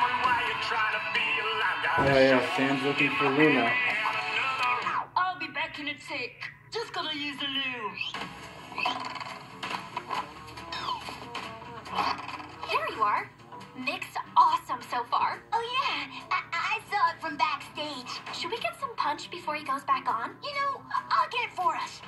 Oh yeah, Sam's looking for Luna. I'll be back in a tick. Just gotta use the loo. Here you are. Mick's awesome so far. Oh yeah, I saw it from backstage. Should we get some punch before he goes back on? You know, I'll get it for us.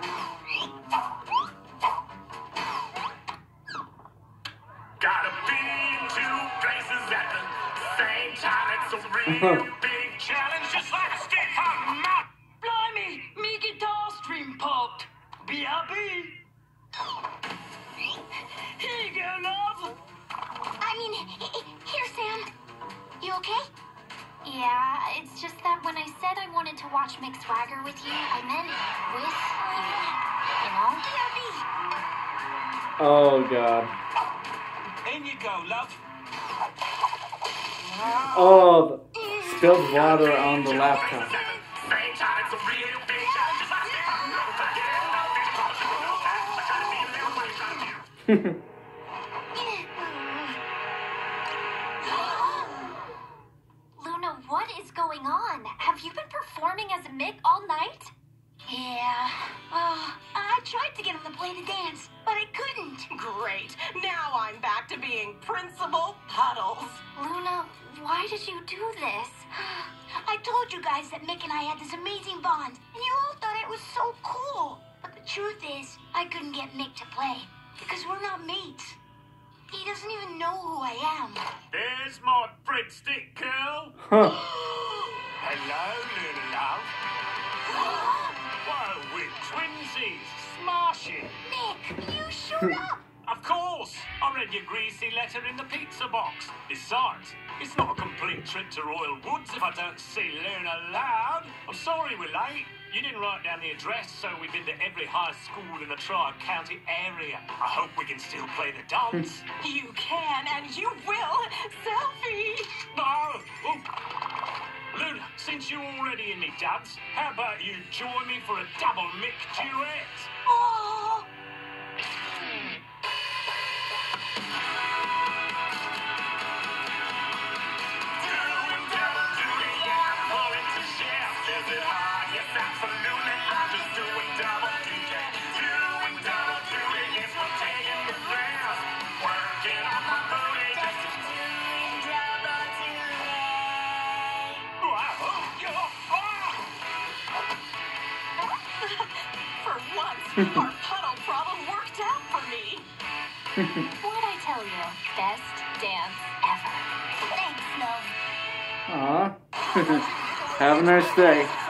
Gotta be in two places at the same time. It's a real big challenge, just like a stick on mouth. Blimey, me guitar string popped. B.I.B. Here you go, love. Here, Sam. You okay? Yeah, it's just that when I said I wanted to watch Mick Swagger with you, I meant with you know? B.I.B. Oh god. In you go, love. Oh, spilled water on the laptop. Luna, what is going on? Have you been performing as Mick all night? Yeah. I tried to get him to play the dance, but I couldn't. Great. Now I'm back to being Principal Puddles. Luna, why did you do this? I told you guys that Mick and I had this amazing bond, and you all thought it was so cool. But the truth is, I couldn't get Mick to play, because we're not mates. He doesn't even know who I am. There's my breadstick girl. Hello, little love. Whoa, we're twinsies. Smashing. Mick, you showed up. Of course. I read your greasy letter in the pizza box. Besides, it's not a complete trip to Royal Woods if I don't see Luna loud. I'm sorry we're late. You didn't write down the address, so we've been to every high school in the Tri-County area. I hope we can still play the dance. You can and you will. Selfie. No! Oh. Luna, since you're already in me dubs, how about you join me for a double Mick duet? Oh. For once, our puddle problem worked out for me. What'd I tell you? Best dance ever. Thanks, love. Aw. Have a nice day.